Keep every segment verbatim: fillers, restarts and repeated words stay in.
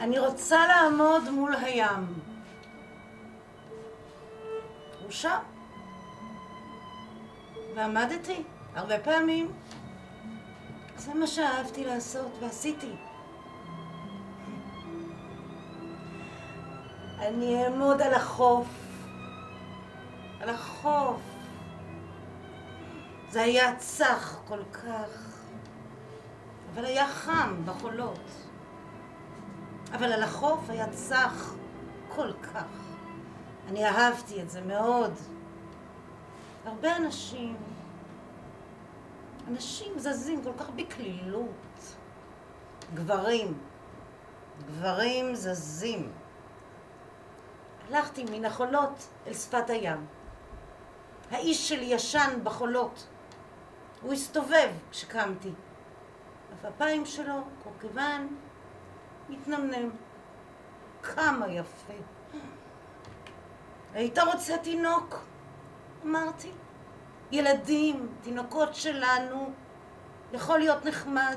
אני רוצה לעמוד מול הים. הוא שם. ועמדתי הרבה פעמים. זה מה שאהבתי לעשות ועשיתי. אני אעמוד על החוף. על החוף. זה היה צח כל כך. אבל היה חם בחולות. אבל על החוף היה צח כל כך. אני אהבתי את זה מאוד. הרבה אנשים, אנשים זזים כל כך בקלילות. גברים, גברים זזים. הלכתי מן החולות אל שפת הים. האיש שלי ישן בחולות. הוא הסתובב כשקמתי. הפיים שלו, קורקבן, מתנמנם. כמה יפה. היית רוצה תינוק? אמרתי. ילדים, תינוקות שלנו, יכול להיות נחמד.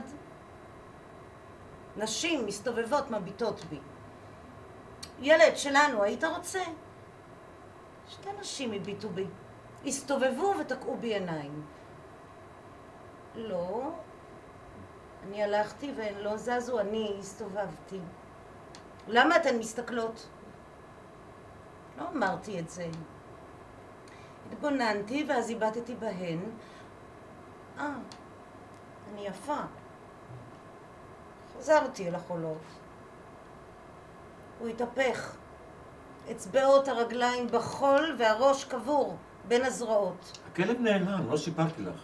נשים מסתובבות מביטות בי. ילד שלנו, היית רוצה? שתי נשים הביטו בי. הסתובבו ותקעו בי עיניים. לא. אני הלכתי והן לא זזו, אני הסתובבתי. למה אתן מסתכלות? לא אמרתי את זה. התבוננתי ואז איבדתי בהן. אה, אני יפה. חזרתי אל החולות. הוא התהפך. אצבעות הרגליים בחול והראש קבור בין הזרועות. הכלב נעלם, לא סיפרתי לך.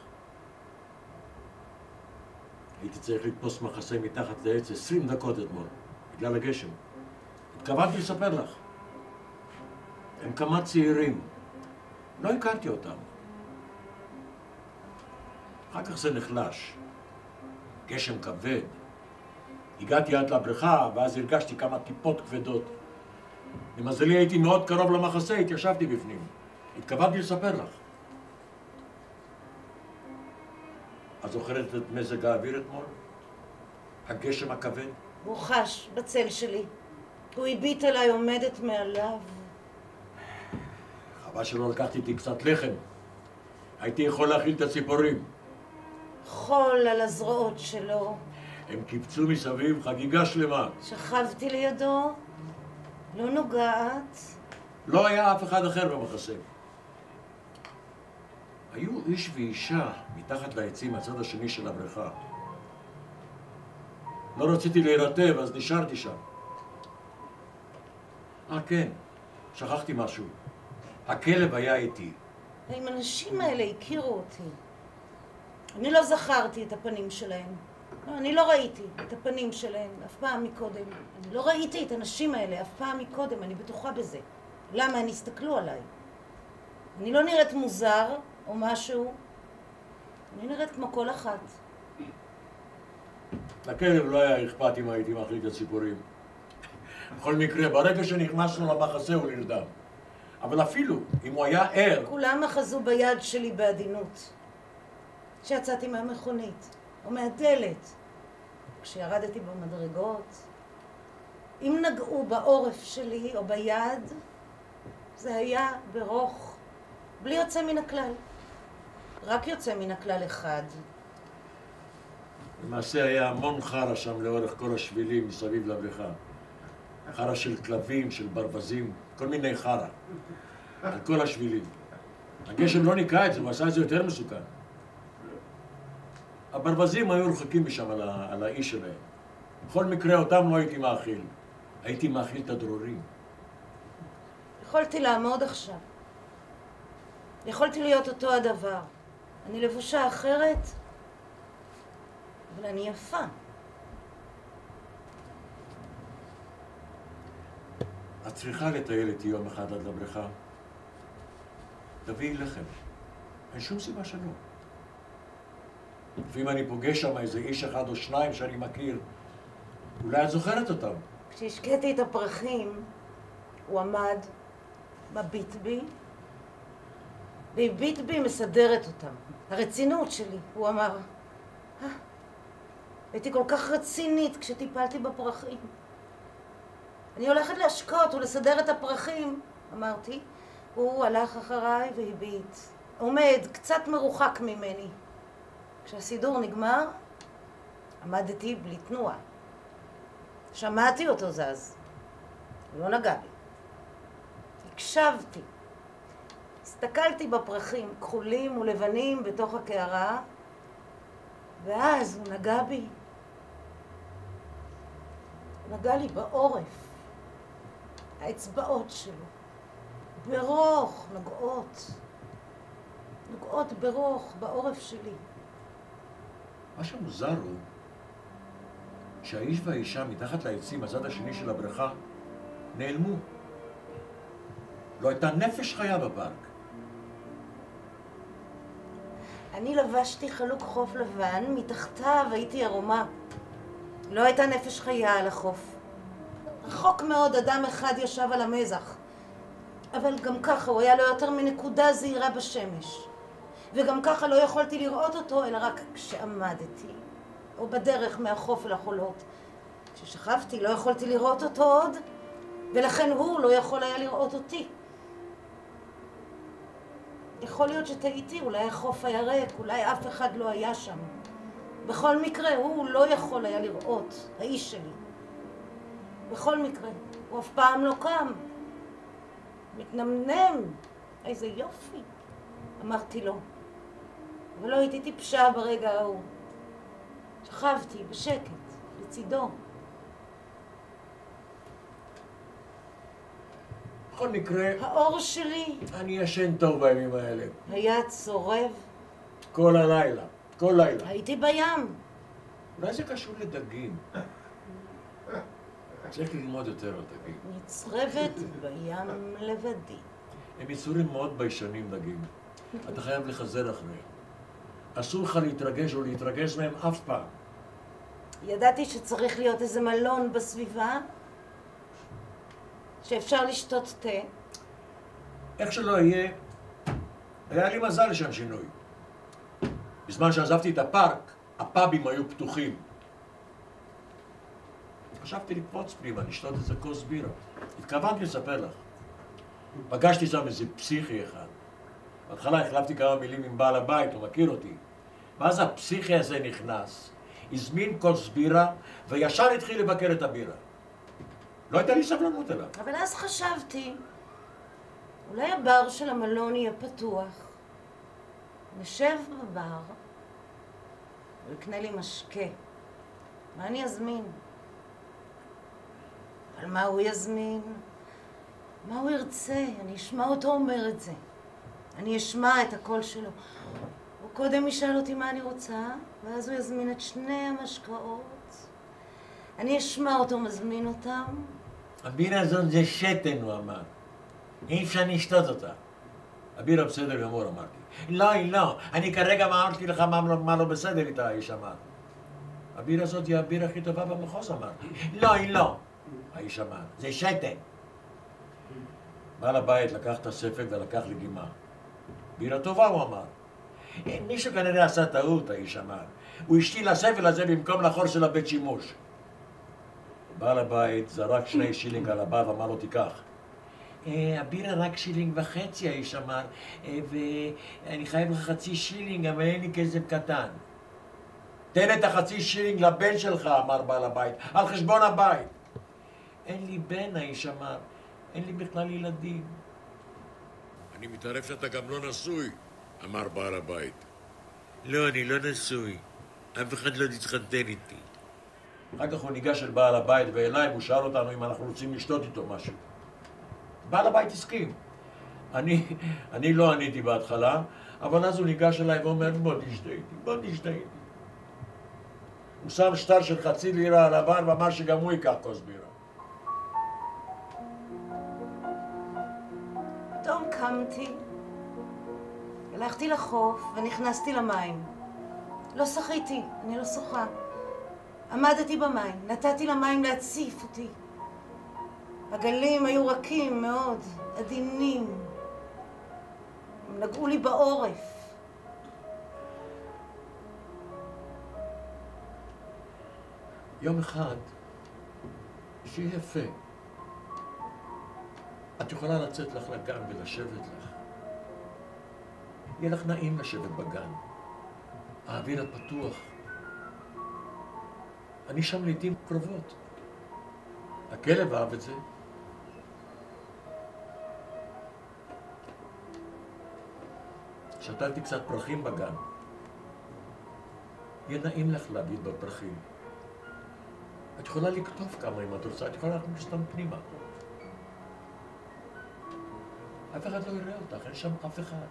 הייתי צריך לתפוס מחסה מתחת לעץ עשרים דקות אתמול, בגלל הגשם. התכוונתי לספר לך. הם כמה צעירים. לא הכרתי אותם. אחר כך זה נחלש. גשם כבד. הגעתי עד לבריכה, ואז הרגשתי כמה טיפות כבדות. למזלי הייתי מאוד קרוב למחסה, התיישבתי בפנים. התכוונתי לספר לך. את זוכרת את מזג האוויר אתמול? הגשם הכבד? הוא חש בצל שלי. הוא הביט עליי עומדת מעליו. חבל שלא לקחתי איתי קצת לחם. הייתי יכול להאכיל את הציפורים. חול על הזרועות שלו. הם קיפצו מסביב חגיגה שלמה. שכבתי לידו, לא נוגעת. לא היה אף אחד אחר במחסה. היו איש ואישה מתחת לעצים מהצד השני של הבריכה. לא רציתי להירטב, אז נשארתי שם. אה, כן, שכחתי משהו. הכלב היה איתי. האם האנשים האלה הכירו אותי? אני לא זכרתי את הפנים שלהם. לא, אני לא ראיתי את הפנים שלהם אף פעם מקודם. אני לא ראיתי את הנשים האלה אף פעם מקודם, אני בטוחה בזה. למה? הם הסתכלו עליי. אני לא נראית מוזר או משהו. אני נראית כמו כל אחת. לכלב לא היה אכפת אם הייתי מחליט את הציפורים. בכל מקרה, ברגע שנכנסנו למחסה הוא נרדם. אבל אפילו אם הוא היה ער... כולם אחזו ביד שלי בעדינות. כשיצאתי מהמכונית, או מהדלת, כשירדתי במדרגות. אם נגעו בעורף שלי או ביד, זה היה ברוך, בלי יוצא מן הכלל. רק יוצא מן הכלל אחד. למעשה היה המון חרה שם לאורך כל השבילים מסביב לבריכה. חרה של כלבים, של ברווזים, כל מיני חרה. על כל השבילים. הגשם לא ניקה את זה, הוא עשה את זה יותר מסוכן. הברווזים היו רחוקים משם על, ה... על האיש שלהם. בכל מקרה אותם לא הייתי מאכיל. הייתי מאכיל את הדרורים. יכולתי לעמוד עכשיו. יכולתי להיות אותו הדבר. אני לבושה אחרת, אבל אני יפה. את צריכה לטייל איתי יום אחד עד לבריכה. תביאי לחם. אין שום סיבה שלא. ואם אני פוגש שם איזה איש אחד או שניים שאני מכיר, אולי את זוכרת אותם. כשהשקעתי את הפרחים, הוא עמד, מביט בי, והביט בי מסדרת אותם. הרצינות שלי, הוא אמר, אה, הייתי כל כך רצינית כשטיפלתי בפרחים. אני הולכת להשקות ולסדר את הפרחים, אמרתי. הוא הלך אחריי והביט. עומד קצת מרוחק ממני. כשהסידור נגמר, עמדתי בלי תנועה. שמעתי אותו זז. הוא לא נגע בי. הקשבתי. הסתכלתי בפרחים, כחולים ולבנים בתוך הקערה, ואז הוא נגע בי. הוא נגע לי בעורף. האצבעות שלו. ברוך נגעות. נגעות ברוך בעורף שלי. מה שמוזר הוא שהאיש והאישה מתחת לעצים, הצד השני של הבריכה, נעלמו. לא הייתה נפש חיה בפארק. אני לבשתי חלוק חוף לבן, מתחתיו הייתי ערומה. לא הייתה נפש חיה על החוף. רחוק מאוד אדם אחד ישב על המזח. אבל גם ככה הוא היה לו יותר מנקודה זהירה בשמש. וגם ככה לא יכולתי לראות אותו, אלא רק כשעמדתי, או בדרך מהחוף אל החולות. כששכבתי לא יכולתי לראות אותו עוד, ולכן הוא לא יכול היה לראות אותי. יכול להיות שטעיתי, אולי החוף היה ריק, אולי אף אחד לא היה שם. בכל מקרה, הוא לא יכול היה לראות, האיש שלי. בכל מקרה, הוא אף פעם לא קם. מתנמנם, איזה יופי. אמרתי לו, אבל לא הייתי טיפשה ברגע ההוא. שכבתי בשקט, לצידו. בכל מקרה, האור שלי אני ישן טוב בימים האלה. היה צורב. כל הלילה, כל לילה. הייתי בים. אולי זה קשור לדגים. צריך ללמוד יותר על דגים. נצרבת בים לבדי. הם יצורים מאוד ביישנים, דגים. אתה חייב לחזר אחריהם. אסור לך להתרגש או להתרגש מהם אף פעם. ידעתי שצריך להיות איזה מלון בסביבה, שאפשר לשתות תה. איך שלא יהיה, היה לי מזל לשם שינוי. בזמן שעזבתי את הפארק, הפאבים היו פתוחים. חשבתי לקפוץ פנימה, לשתות איזה כוס בירה. התכוונתי לספר לך. פגשתי שם איזה פסיכי אחד. בהתחלה החלפתי כמה מילים עם בעל הבית, הוא מכיר אותי. ואז הפסיכי הזה נכנס, הזמין כוס בירה, וישר התחיל לבקר את הבירה. לא הייתה לי סבלנות אליו. אבל אז חשבתי, אולי הבר של המלון יהיה פתוח. נשב בבר, הוא יקנה לי משקה. מה אני אזמין? אבל מה הוא יזמין? מה הוא ירצה? אני אשמע אותו אומר את זה. אני אשמע את הקול שלו. הוא קודם ישאל אותי מה אני רוצה, ואז הוא יזמין את שני המשקאות. אני אשמע אותו מזמין אותם. הבירה הזאת זה שתן, הוא אמר. אי אפשר לשתות אותה. הבירה בסדר גמור, אמרתי. לא, לא, אני כרגע אמרתי לך מה, מה לא בסדר איתה, האיש אמר. הבירה הזאת היא הבירה הכי טובה במחוז, אמרתי. לא, לא, האיש אמר, זה שתן. בעל הבית לקח את הספק ולקח לגימה. בירה טובה, הוא אמר. מישהו כנראה עשה טעות, האיש אמר. הוא השתיל הספל הזה במקום לחור של הבית שימוש. בעל הבית זרק שני שילינג על הבר ואמר לו, תיקח. הבירה רק שילינג וחצי, האיש אמר, ואני חייב לך חצי שילינג, אבל אין לי כסף קטן. תן את החצי שילינג לבן שלך, אמר בעל הבית, על חשבון הבית. אין לי בן, האיש אמר, אין לי בכלל ילדים. אני מתערב שאתה גם לא נשוי, אמר בעל הבית. לא, אני לא נשוי. אף אחד לא תתחתן איתי. אחר כך הוא ניגש אל בעל הבית ואליי, והוא שאל אותנו אם אנחנו רוצים לשתות איתו משהו. בעל הבית הסכים. אני, אני לא עניתי בהתחלה, אבל אז הוא ניגש אליי ואומר, בוא תשתה איתי, בוא תשתה איתי. הוא שם שטר של חצי לירה על הבר ואמר שגם הוא ייקח כוס בירה. פתאום קמתי, הלכתי לחוף ונכנסתי למים. לא שחיתי, אני לא שוחה. עמדתי במים, נתתי למים להציף אותי. הגלים היו רכים מאוד, עדינים. הם נגעו לי בעורף. יום אחד, שיר יפה, את יכולה לצאת לך לגן ולשבת לך. יהיה לך נעים לשבת בגן. האוויר הפתוח. אני שם לעתים קרובות. הכלב אהב את זה. שתלתי קצת פרחים בגן. יהיה נעים לך להביט בפרחים. את יכולה לכתוב כמה אם את רוצה, את יכולה להכניס אותם פנימה. אף אחד לא יראה אותך, אין שם אף אחד.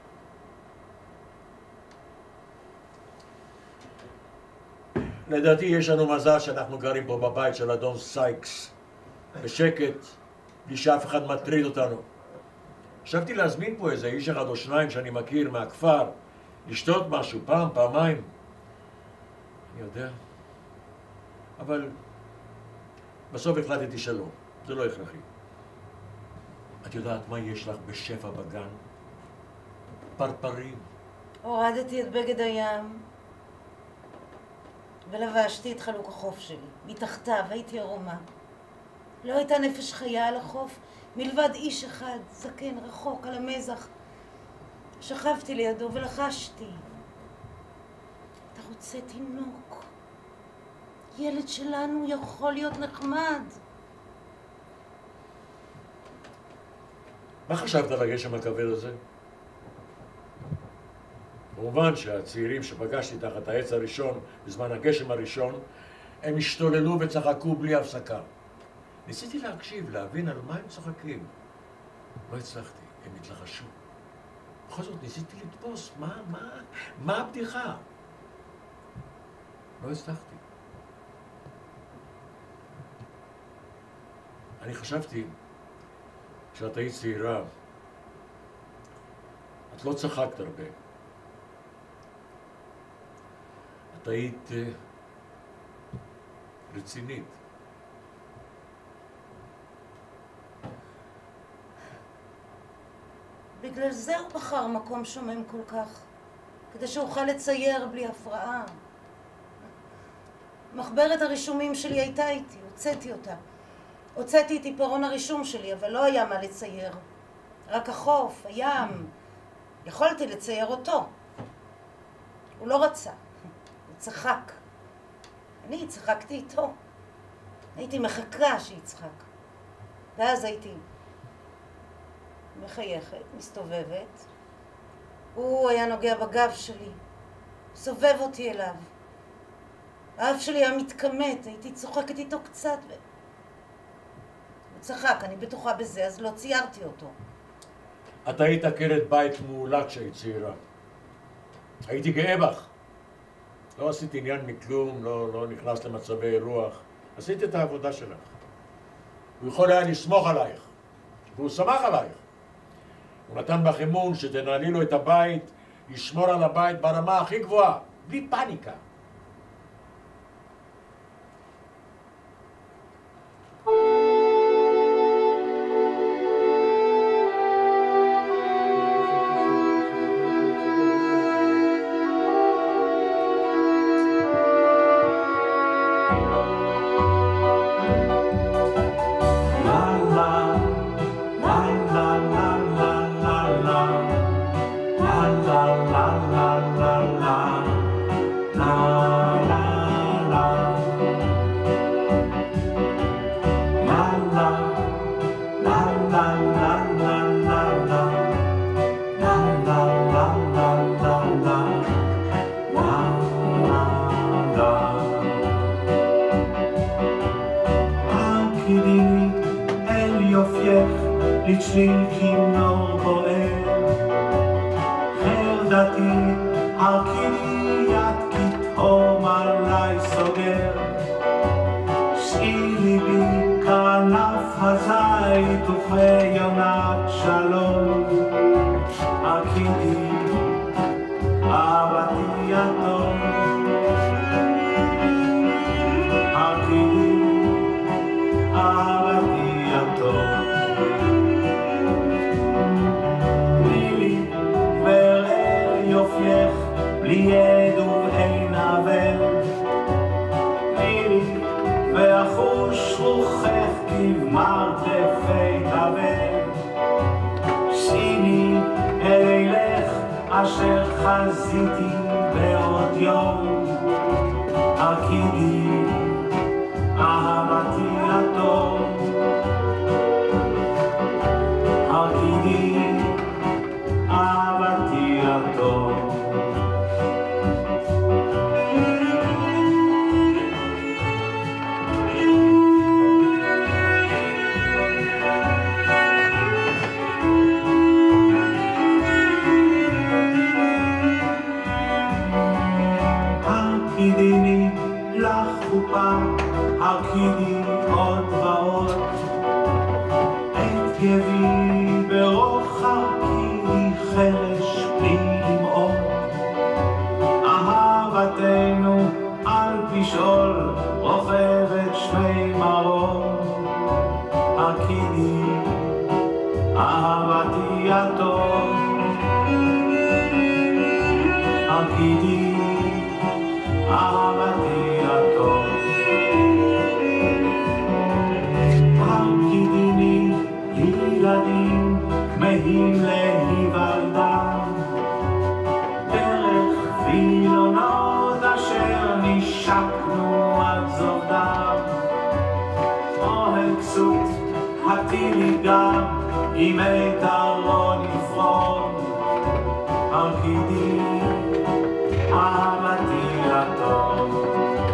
לדעתי יש לנו מזל שאנחנו גרים פה בבית של אדון סייקס. בשקט, בלי שאף אחד מטריד אותנו. חשבתי להזמין פה איזה איש אחד או שניים שאני מכיר מהכפר, לשתות משהו, פעם, פעמיים. אני יודע. אבל בסוף החלטתי שלא, זה לא הכרחי. את יודעת מה יש לך בשפע בגן? פרפרים. הורדתי את בגד הים ולבשתי את חלוק החוף שלי. מתחתיו הייתי ערומה. לא הייתה נפש חיה על החוף, מלבד איש אחד, זקן, רחוק, על המזח. שכבתי לידו ולחשתי. אתה רוצה תינוק? ילד שלנו יכול להיות נחמד. מה חשבת על הגשם הכבד הזה? כמובן שהצעירים שפגשתי תחת העץ הראשון, בזמן הגשם הראשון, הם השתוללו וצחקו בלי הפסקה. ניסיתי להקשיב, להבין על מה הם צוחקים. לא הצלחתי, הם התלחשו. בכל זאת ניסיתי לתפוס, מה, מה, מה הבדיחה? לא הצלחתי. אני חשבתי, כשאת היית צעירה, את לא צחקת הרבה. את היית uh, רצינית. בגלל זה הוא בחר מקום שומם כל כך, כדי שאוכל לצייר בלי הפרעה. מחברת הרישומים שלי הייתה איתי, הוצאתי אותה. הוצאתי את עיפרון הרישום שלי, אבל לא היה מה לצייר. רק החוף, הים. יכולתי לצייר אותו. הוא לא רצה. הוא צחק. אני צחקתי איתו. הייתי מחכה שיצחק. ואז הייתי מחייכת, מסתובבת. הוא היה נוגע בגב שלי. סובב אותי אליו. האף שלי היה מתכמת, הייתי צוחקת איתו קצת ו... הוא צחק, אני בטוחה בזה, אז לא ציירתי אותו. את היית עקרת בית מעולה כשהיית צעירה. הייתי גאה בך. לא עשיתי עניין מכלום, לא, לא נכנס למצבי רוח. עשית את העבודה שלך. הוא יכול היה לסמוך עלייך, והוא שמח עלייך. הוא נתן בך אמון שתנהלי לו את הבית, ישמור על הבית ברמה הכי גבוהה, בלי פאניקה. לצליל כינור בוער, חרדתי הרכיני יד פתאום עליי סוגר, שאי ליבי כענף הזית וכיונת שלום, הרכיני אהבתי הטוב, הרכיני אהבתי הטוב. בלי עד ובאין אבל, מילי ואחוש רוחך כמרת לפי תבל, אשר חזיתי בעוד יום. הרקידי אהבתי הטוב, הרקידי אהבתי הטוב. הרקידיני לחופה, הרקידי עוד ועוד, את יבי ברוך הרקידי חרש בלי למעוד. אהבתנו על פשעול רוכבת שמי מרום, הרקידי אהבתי הטוב, הרקידי אהבתי הטוב. הרקידיני ילדים כמהים להיוולדם, דרך וילונות אשר נשקנו עד זובדם. אוהל כסות הטילי גם עם מיתרו נפרום, הרקידי אהבתי הטוב.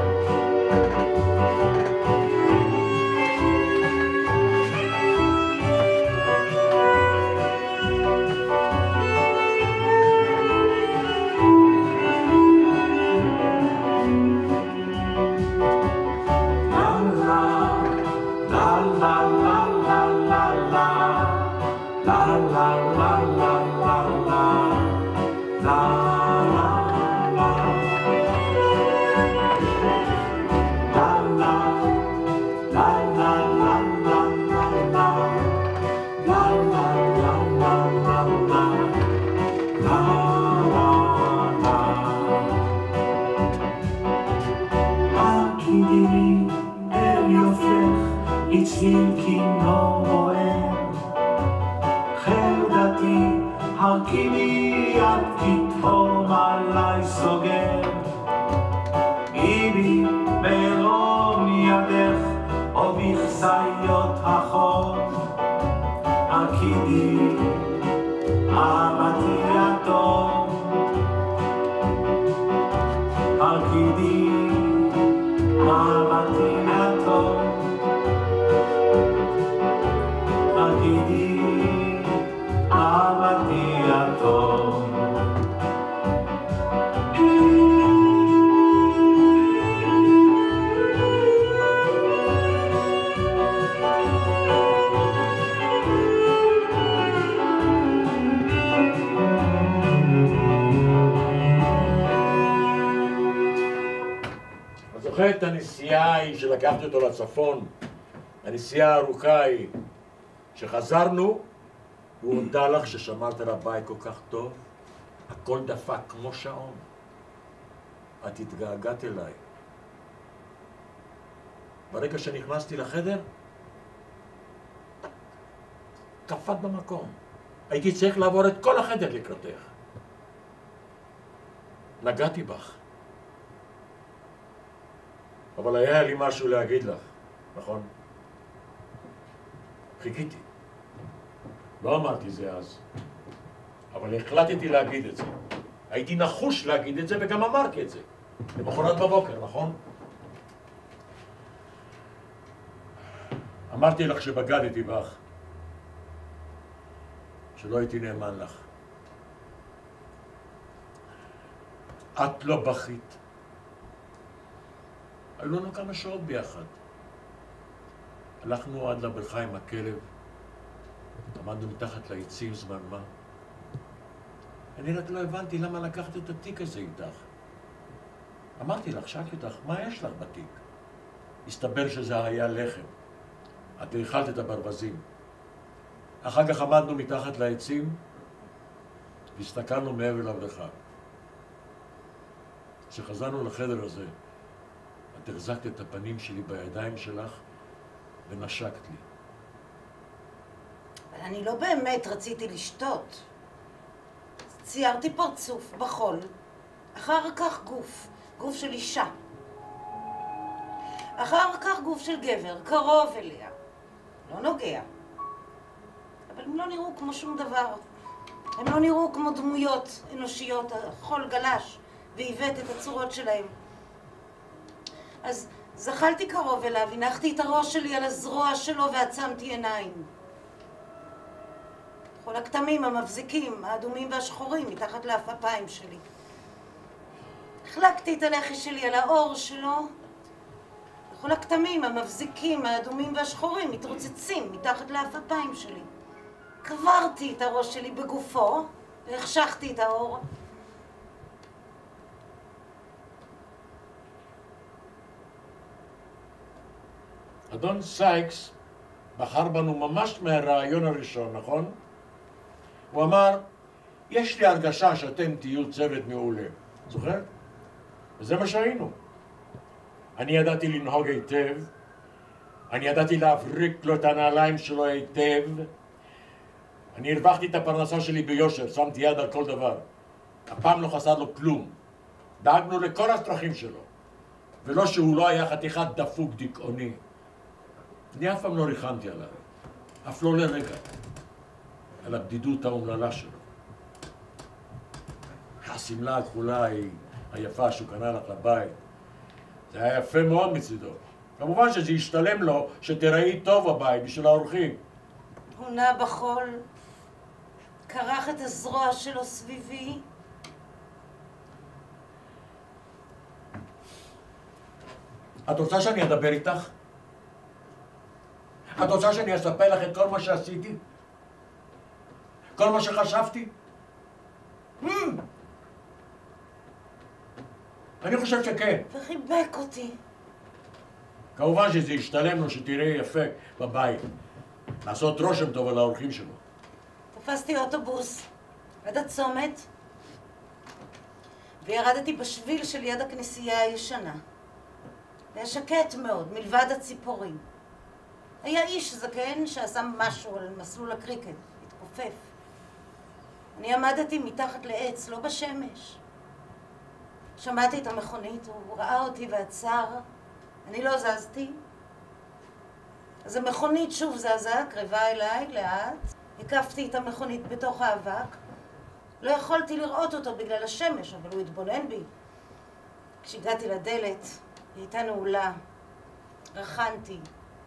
הצליל כינור רועם, חרדתי הרקידי יד כתהום עלי סוגר. איבי ברום ידך או בכסיות החום, הרקידי אהבתי הטוב, הרקידי אהבתי הטוב, הרקידי אהבתי הטוב. אני זוכר את הנסיעה ההיא שלקחתי אותו לצפון, הנסיעה הארוכה ההיא, שחזרנו, והוא הודע לך ששמרת על הבית כל כך טוב, הכל דפק כמו שעון. את התגעגעת אליי. ברגע שנכנסתי לחדר, קפאת במקום. הייתי צריך לעבור את כל החדר לקראתך. נגעתי בך. אבל היה לי משהו להגיד לך, נכון? חיכיתי. לא אמרתי זה אז, אבל החלטתי להגיד את זה. הייתי נחוש להגיד את זה וגם אמרתי את זה. למחרת בבוקר, נכון? אמרתי לך שבגדתי בך, שלא הייתי נאמן לך. את לא בכית. היו לנו כמה שעות ביחד. הלכנו עד לבריכה עם הכלב, עמדנו מתחת לעצים זמן מה. אני רק לא הבנתי למה לקחת את התיק הזה איתך. אמרתי לך, שאלתי אותך, מה יש לך בתיק? הסתבר שזה היה לחם. את האכלת את הברווזים. אחר כך עמדנו מתחת לעצים והסתכלנו מעבר לבריכה. כשחזרנו לחדר הזה, את החזקת את הפנים שלי בידיים שלך ונשקת לי. אבל אני לא באמת רציתי לשתות. ציירתי פרצוף בחול, אחר כך גוף, גוף של אישה. אחר כך גוף של גבר, קרוב אליה, לא נוגע. אבל הם לא נראו כמו שום דבר. הם לא נראו כמו דמויות אנושיות, החול גלש ועיוות את הצורות שלהם. אז זחלתי קרוב אליו, הנחתי את הראש שלי על הזרוע שלו ועצמתי עיניים. כל הכתמים המבזיקים, האדומים והשחורים מתחת לאפיים שלי. החלקתי את הלחי שלי על האור שלו. כל הכתמים המבזיקים, האדומים והשחורים מתרוצצים מתחת לאפיים שלי. קברתי את הראש שלי בגופו והחשכתי את האור. אדון סייקס בחר בנו ממש מהרעיון הראשון, נכון? הוא אמר, יש לי הרגשה שאתם תהיו צוות מעולה. זוכר? וזה מה שהיינו. אני ידעתי לנהוג היטב, אני ידעתי להבריק לו את הנעליים שלו היטב, אני הרווחתי את הפרנסה שלי ביושר, שמתי יד על כל דבר. הפעם לא חסר לו כלום. דאגנו לכל הצרכים שלו. ולא שהוא לא היה חתיכת דפוק דיכאוני. אני אף פעם לא ריחמתי עליו, אף לא לרגע, על הבדידות האומללה שלו. השמלה הכחולה היא היפה שהוא קנה לך לבית. זה היה יפה מאוד מצידו. כמובן שזה ישתלם לו שתראי טוב בבית בשביל האורחים. הוא נע בחול, קרח את הזרוע שלו סביבי. את רוצה שאני אדבר איתך? את רוצה שאני אספר לך את כל מה שעשיתי? כל מה שחשבתי? Hmm. אני חושב שכן. וחיבק אותי. כמובן שזה ישתלם לו שתראה יפה בבית. לעשות רושם טוב על האורחים שלו. תפסתי אוטובוס עד הצומת וירדתי בשביל של יד הכנסייה הישנה. היה שקט מאוד, מלבד הציפורים. היה איש זקן שעשה משהו על מסלול הקריקט, התכופף. אני עמדתי מתחת לעץ, לא בשמש. שמעתי את המכונית, הוא ראה אותי ועצר. אני לא זזתי. אז המכונית שוב זזה, קרבה אליי, לאט. הקפתי את המכונית בתוך האבק. לא יכולתי לראות אותו בגלל השמש, אבל הוא התבונן בי. כשהגעתי לדלת, היא הייתה נעולה. רחנתי.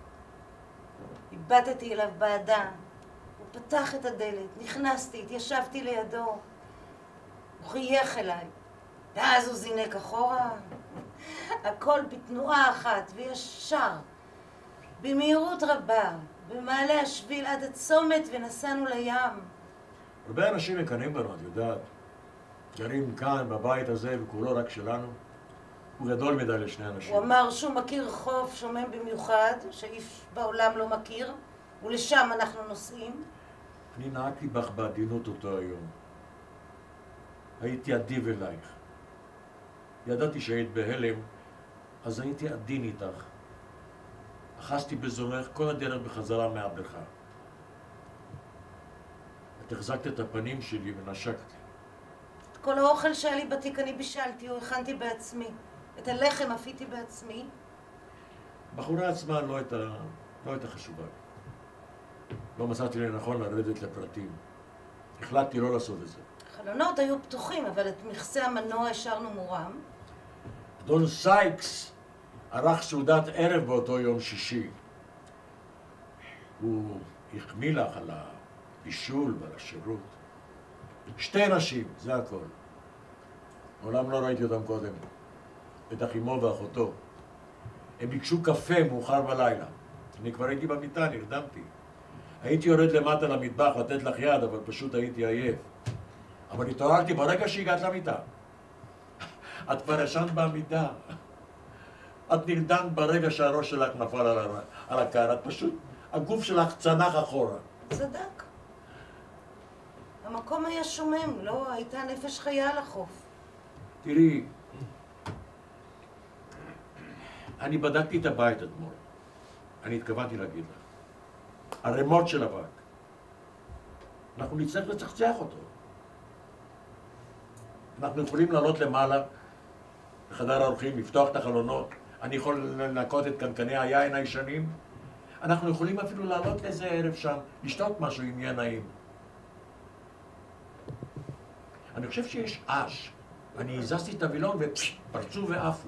הבטתי אליו בעדה. הוא פתח את הדלת, נכנסתי, התיישבתי לידו. הוא חייך אליי. ואז הוא זינק אחורה. הכל בתנועה אחת וישר. במהירות רבה, במעלה השביל עד הצומת ונסענו לים. הרבה אנשים מקנאים בנו, את יודעת. גרים כאן, בבית הזה, וכולו רק שלנו. הוא גדול מדי לשני אנשים. הוא אמר שהוא מכיר חוף שומם במיוחד, שאיש בעולם לא מכיר, ולשם אנחנו נוסעים. אני נהגתי בך בעדינות אותו היום. הייתי אדיב אלייך. ידעתי שהיית בהלם, אז הייתי עדין איתך. אחזתי בזונך כל הדרך בחזרה מהבריכה. את החזקת את הפנים שלי ונשקת. את כל האוכל שהיה לי בתיק אני בישלתי או הכנתי בעצמי. את הלחם אפיתי בעצמי. בחורה עצמה לא הייתה, לא הייתה חשובה. לא מצאתי לנכון לרדת לפרטים. החלטתי לא לעשות את זה. החלונות היו פתוחים, אבל את מכסה המנוע השארנו מורם. אדון סייקס ערך סעודת ערב באותו יום שישי. הוא החמיא לך על הבישול ועל השירות. שתי נשים, זה הכל. מעולם לא ראיתי אותם קודם. את אחימו ואחותו. הם ביקשו קפה מאוחר בלילה. אני כבר הייתי במיטה, נרדמתי. הייתי יורד למטה למטבח לתת לך יד, אבל פשוט הייתי עייף. אבל התעוררתי ברגע שהגעת למיטה. את כבר ישנת בעמידה. את נרדמת ברגע שהראש שלך נפל על, הר... על הקר. את פשוט, הגוף שלך צנח אחורה. צדק. המקום היה שומם, לא הייתה נפש חיה על החוף. תראי, אני בדקתי את הבית אתמול. אני התכוונתי להגיד לך. הרמות של אבק. אנחנו נצטרך לצחצח אותו. אנחנו יכולים לעלות למעלה, לחדר האורחים, לפתוח את החלונות. אני יכול לנקות את קנקני היין הישנים. אנחנו יכולים אפילו לעלות לאיזה ערב שם, לשתות משהו אם יהיה נעים. אני חושב שיש אש. אני הזזתי את הווילון ופרצו ועפו.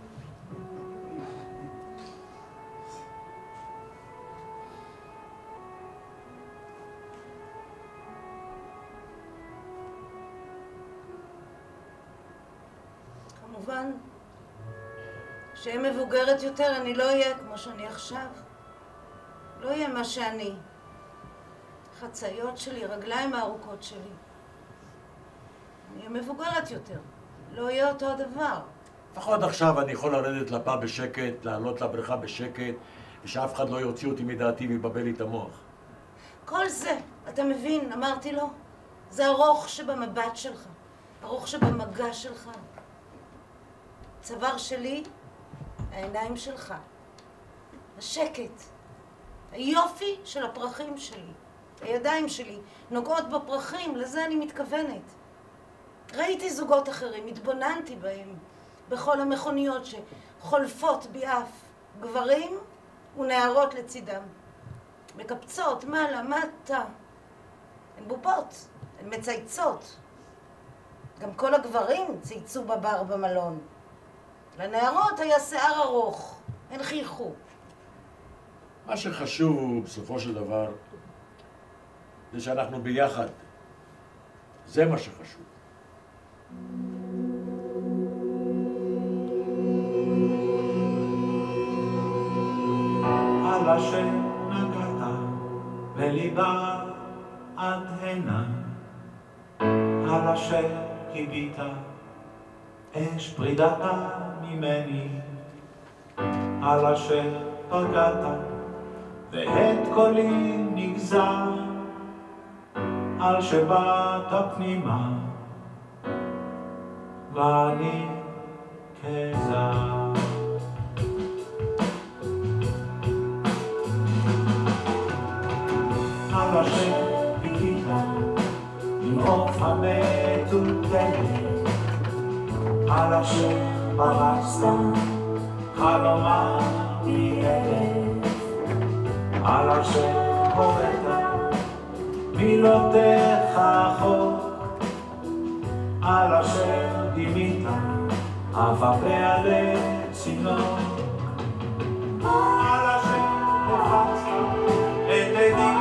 כמובן, כשאהיה מבוגרת יותר אני לא אהיה כמו שאני עכשיו. לא אהיה מה שאני. חצאיות שלי, רגליים הארוכות שלי. אני אהיה מבוגרת יותר. לא יהיה אותו הדבר. לפחות עכשיו אני יכול לרדת לפה בשקט, לעלות לבריכה בשקט, ושאף אחד לא יוציא אותי מדעתי ויבבל לי את המוח. כל זה, אתה מבין, אמרתי לו, זה הרוך שבמבט שלך, הרוך שבמגע שלך. צוואר שלי, העיניים שלך. השקט, היופי של הפרחים שלי, הידיים שלי נוגעות בפרחים, לזה אני מתכוונת. ראיתי זוגות אחרים, התבוננתי בהם, בכל המכוניות שחולפות ביעף, גברים ונערות לצידם. מקפצות, מעלה, מטה. הן בובות, הן מצייצות. גם כל הגברים צייצו בבר במלון. לנערות היה שיער ארוך, הן חייכו. מה שחשוב בסופו של דבר זה שאנחנו ביחד. זה מה שחשוב. על אשר נגעת בליבה עד הנה, על אשר כיבית אש פרידתה ממני, על אשר פגעת ואת קולי נגזר, על שבאת פנימה ואני כזר. על אשר חיכית עם עוף המטולטלת, על אשר פרצת חלומה מילדת, על אשר הורדת מילותיך חוק, על אשר דימית אהבה בעלי צינור, על אשר הפצת את עדי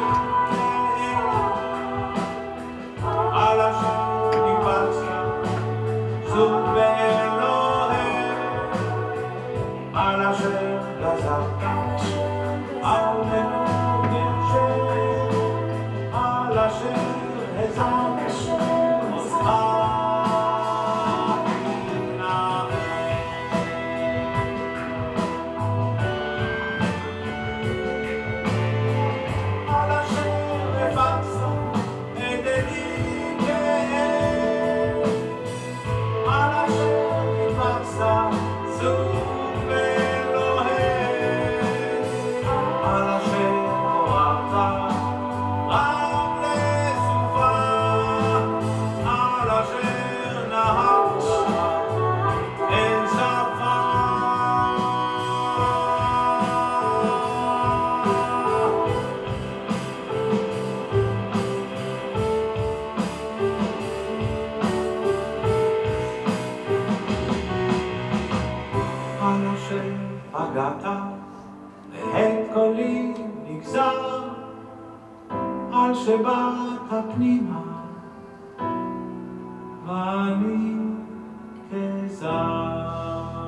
על אשר ניפצת זוג באלוהים, על אשר גזרת על מנוגן שם, על אשר הזרת אותך שבאת פנימה ואני כזר.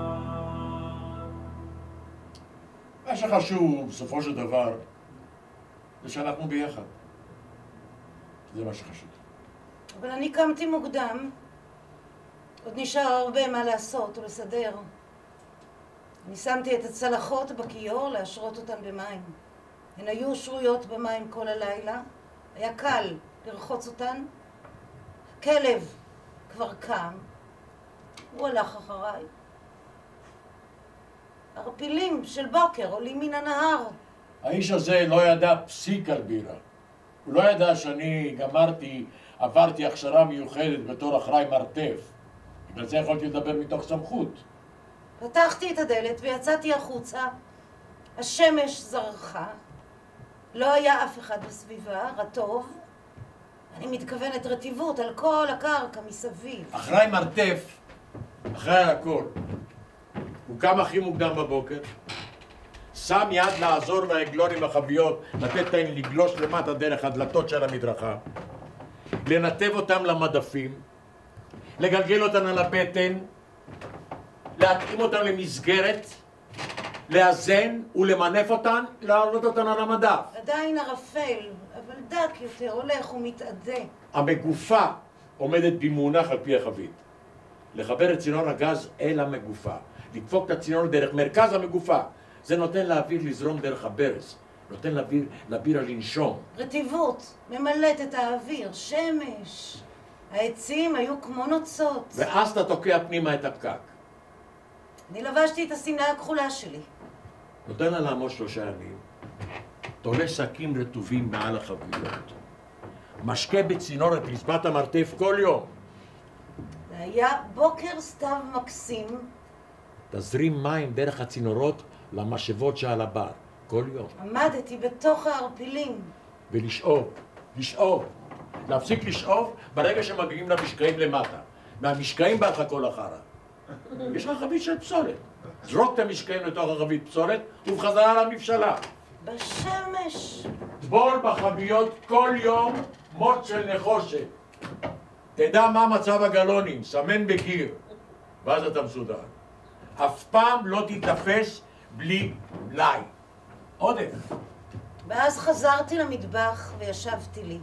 מה שחשוב בסופו של דבר זה שאנחנו ביחד. זה מה שחשוב. אבל אני קמתי מוקדם, עוד נשאר הרבה מה לעשות ולסדר. אני שמתי את הצלחות בכיור להשרות אותן במים. הן היו שרויות במים כל הלילה. היה קל לרחוץ אותן. כלב כבר קם, הוא הלך אחריי. ערפילים של בוקר עולים מן הנהר. האיש הזה לא ידע פסיק על בירה. הוא לא ידע שאני גמרתי, עברתי הכשרה מיוחדת בתור אחראי מרתף. בגלל זה יכולתי לדבר מתוך סמכות. פתחתי את הדלת ויצאתי החוצה. השמש זרחה. לא היה אף אחד בסביבה, רטוב. אני מתכוונת רטיבות על כל הקרקע מסביב. אחראי מרתף, אחראי על הכל. הוא קם הכי מוקדם בבוקר, שם יד לעזור לעגלון עם החביות, לתת להם לגלוש למטה דרך הדלתות של המדרכה, לנתב אותם למדפים, לגלגל אותם על הבטן, להתאים אותם למסגרת, לאזן ולמנף אותן, להעלות אותן על המדף. עדיין ערפל, אבל דק יותר, הולך ומתאדה. המגופה עומדת במונח על פי החבית. לחבר את צינור הגז אל המגופה. לדפוק את הצינור דרך מרכז המגופה. זה נותן לאוויר לזרום דרך הברז. נותן לאוויר, לאוויר לנשום. רטיבות, ממלאת את האוויר, שמש. העצים היו כמו נוצות. ואז אתה תוקע פנימה את הפקק. אני לבשתי את השמלה הכחולה שלי. נותן לה לעמוד שלושה ימים. תולה שקים רטובים מעל החביות. משקה בצינור את רצפת המרתף כל יום. זה היה בוקר סתיו מקסים. תזרים מים דרך הצינורות למשאבות שעל הבר. כל יום. עמדתי בתוך הערפילים. ולשאוב. לשאוב. להפסיק לשאוב ברגע שמגיעים למשקעים למטה. מהמשקעים בא לך כל החרא. יש לך חבית של פסולת. זרוק את המשקעים לתוך החבית פסולת ובחזרה למבשלה. בשמש. טבול בחביות כל יום מוט של נחושת. תדע מה מצב הגלונים, סמן בגיר, ואז אתה מסודר. אף פעם לא תתפס בלי מלאי. עודף. ואז חזרתי למטבח וישבתי לי.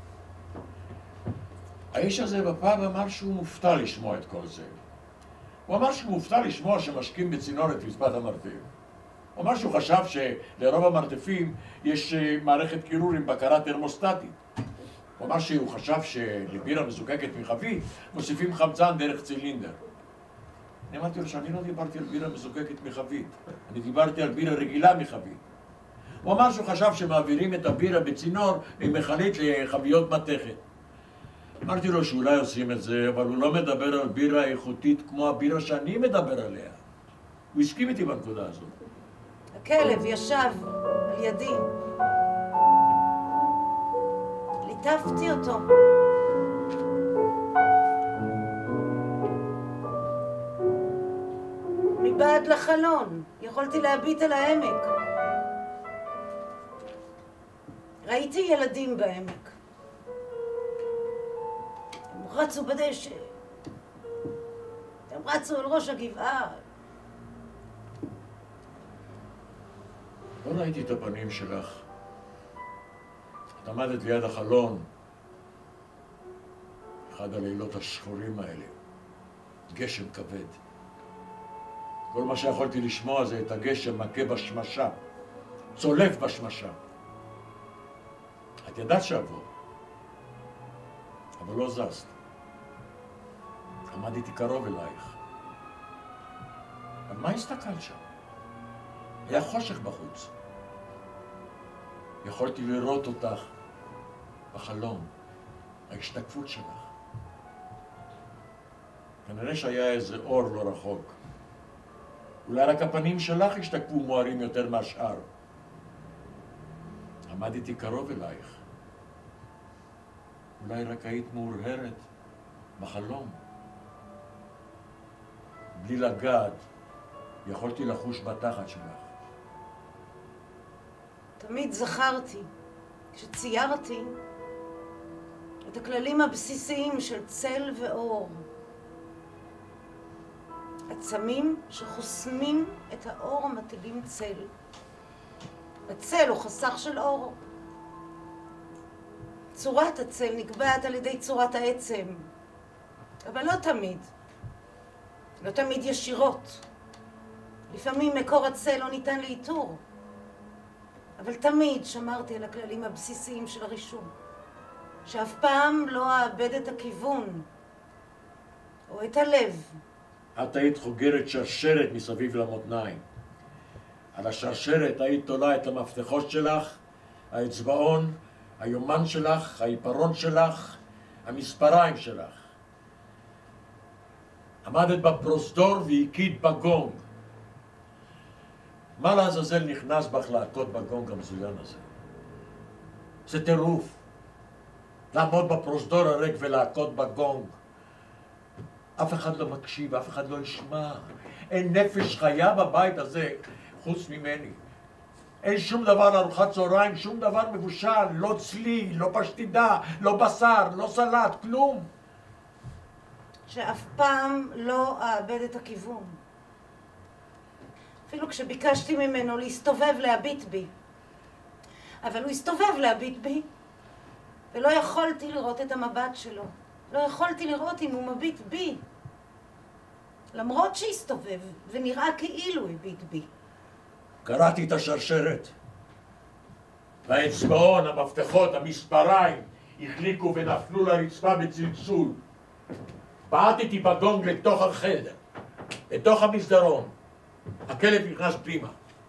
האיש הזה בפעם אמר שהוא מופתע לשמוע את כל זה. הוא אמר שהוא מופתע לשמוע שמשקים בצינור את רצפת המרתף. הוא אמר שהוא חשב שלרוב המרתפים יש מערכת קירור עם בקרה תרמוסטטית. הוא אמר שהוא חשב שלבירה מזוקקת מחבית מוסיפים חמצן דרך צילינדר. אני אמרתי לו שאני לא דיברתי על בירה מזוקקת מחבית, אני דיברתי על בירה רגילה מחבית. הוא אמר שהוא חשב שמעבירים את הבירה בצינור ממכלית לחביות מתכת. אמרתי לו שאולי עושים את זה, אבל הוא לא מדבר על בירה איכותית כמו הבירה שאני מדבר עליה. הוא הסכים איתי בנקודה הזאת. הכלב ישב על ידי. ליטפתי אותו. מבעד לחלון, יכולתי להביט על העמק. ראיתי ילדים בעמק. הם רצו בדשא. הם רצו על ראש הגבעה. לא ראיתי את הפנים שלך. את עמדת ליד החלון. אחד הלילות השחורים האלה. גשם כבד. כל מה שיכולתי לשמוע זה את הגשם מכה בשמשה. צולף בשמשה. את ידעת שעבור. אבל לא זזת. עמדתי קרוב אלייך. על מה הסתכלת שם? היה חושך בחוץ. יכולתי לראות אותך בחלום, ההשתקפות שלך. כנראה שהיה איזה אור לא רחוק. אולי רק הפנים שלך השתקפו מוארים יותר מהשאר. עמדתי קרוב אלייך. אולי רק היית מאורהרת בחלום. בלי לגעת, יכולתי לחוש בתחת שלך. תמיד זכרתי, כשציירתי, את הכללים הבסיסיים של צל ואור. עצמים שחוסמים את האור מטילים צל. הצל הוא חסך של אור. צורת הצל נקבעת על ידי צורת העצם, אבל לא תמיד. לא תמיד ישירות. לפעמים מקור הצל לא ניתן לאיתור. אבל תמיד שמרתי על הכללים הבסיסיים של הרישום. שאף פעם לא אאבד את הכיוון או את הלב. את היית חוגרת שרשרת מסביב למותניים. על השרשרת היית תולה את המפתחות שלך, האצבעון, היומן שלך, העיפרון שלך, המספריים שלך. עמדת בפרוזדור והקית בגונג. מה לעזאזל נכנס בך להכות בגונג המזוין הזה? זה טירוף. לעמוד בפרוזדור הריק ולהכות בגונג. אף אחד לא מקשיב, אף אחד לא ישמע. אין נפש חיה בבית הזה חוץ ממני. אין שום דבר ארוחת צהריים, שום דבר מבושל, לא צלי, לא פשטידה, לא בשר, לא סלט, כלום. שאף פעם לא אאבד את הכיוון. אפילו כשביקשתי ממנו להסתובב להביט בי. אבל הוא הסתובב להביט בי, ולא יכולתי לראות את המבט שלו. לא יכולתי לראות אם הוא מביט בי. למרות שהסתובב, ונראה כאילו הביט בי. קראתי את השרשרת. והאצבעון, המפתחות, המספריים, החליקו ונפלו לרצפה בצלצול. בעטתי בגונג לתוך החדר, לתוך המסדרון. הכלב נכנס פנימה.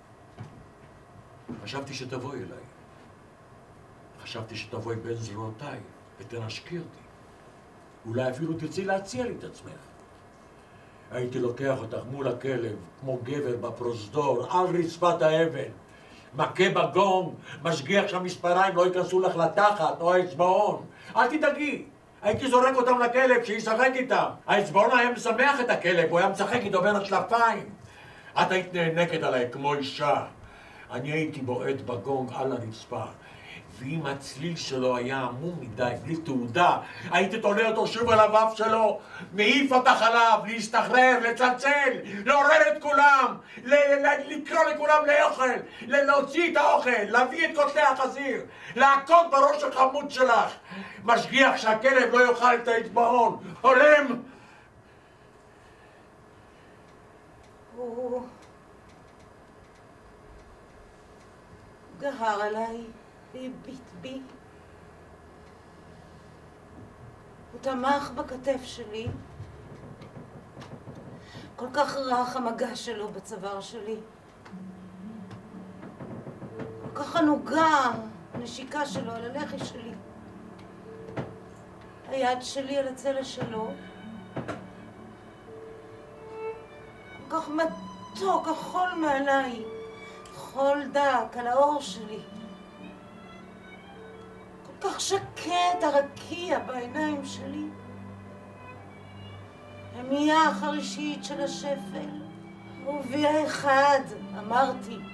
חשבתי שתבואי אליי. חשבתי שתבואי בין זרועותיי ותנשקי אותי. אולי אפילו תרצי להציע לי את עצמך. הייתי לוקח אותך מול הכלב, כמו גבר בפרוזדור, על רצפת האבן, מכה בגונג, משגיח שהמספריים לא ייכנסו לך לתחת או האצבעון. אל תדאגי, הייתי זורק אותם לכלב שישחק איתם. האצבעון היה משמח את הכלב, הוא היה משחק איתו בין השלפיים. את היית נאנקת עליי כמו אישה. אני הייתי בועט בגונג על הרצפה. ואם הצליל שלו היה עמום מדי, בלי תעודה, הייתי תולה אותו שוב על הבב שלו, מעיף אותך עליו, להסתחרר, לצלצל, לעורר את כולם, לקרוא לכולם לאוכל, להוציא את האוכל, להביא את קוטלי החזיר, להכות בראש החמוד שלך, משגיח שהכלב לא יאכל את האצבעון, הולם! הוא גהר עליי. והביט בי. הוא תמך בכתף שלי. כל כך רך המגע שלו בצוואר שלי. כל כך ענוגה הנשיקה שלו על הלחי שלי. היד שלי על הצלע שלו. כל כך מתוק, החול מעליי. חול דק על האור שלי. כל כך שקט, הרקיע בעיניים שלי. המייה החרישית של השפל. ובי האחד, אמרתי.